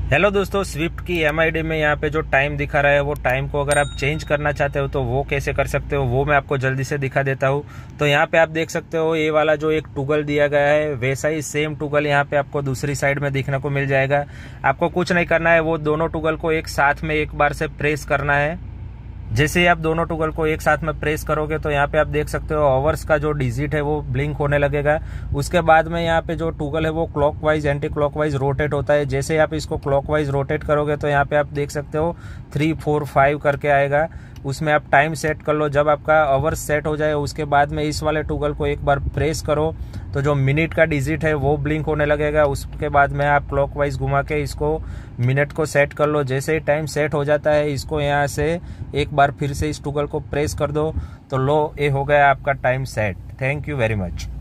Hello दोस्तों, Swift की MID में यहाँ पे जो टाइम दिखा रहा है वो टाइम को अगर आप चेंज करना चाहते हो तो वो कैसे कर सकते हो वो मैं आपको जल्दी से दिखा देता हूँ। तो यहाँ पे आप देख सकते हो ये वाला जो एक टूगल दिया गया है वैसा ही सेम टूगल यहाँ पे आपको दूसरी साइड में देखने को मिल जाएगा। आपको कुछ नहीं करना है, वो दोनों टूगल को एक साथ में एक बार से प्रेस करना है। जैसे ही आप दोनों टूगल को एक साथ में प्रेस करोगे तो यहाँ पे आप देख सकते हो आवर्स का जो डिजिट है वो ब्लिंक होने लगेगा। उसके बाद में यहाँ पे जो टूगल है वो क्लॉकवाइज एंटी क्लॉकवाइज रोटेट होता है। जैसे ही आप इसको क्लॉकवाइज रोटेट करोगे तो यहाँ पे आप देख सकते हो 3, 4, 5 करके आएगा। उसमें आप टाइम सेट कर लो। जब आपका आवर्स सेट हो जाए उसके बाद में इस वाले टूगल को एक बार प्रेस करो तो जो मिनट का डिजिट है वो ब्लिंक होने लगेगा। उसके बाद में आप क्लॉकवाइज घुमा के इसको मिनट को सेट कर लो। जैसे ही टाइम सेट हो जाता है इसको यहाँ से एक बार फिर से इस टूगल को प्रेस कर दो तो लो, ये हो गया आपका time set. Thank you very much.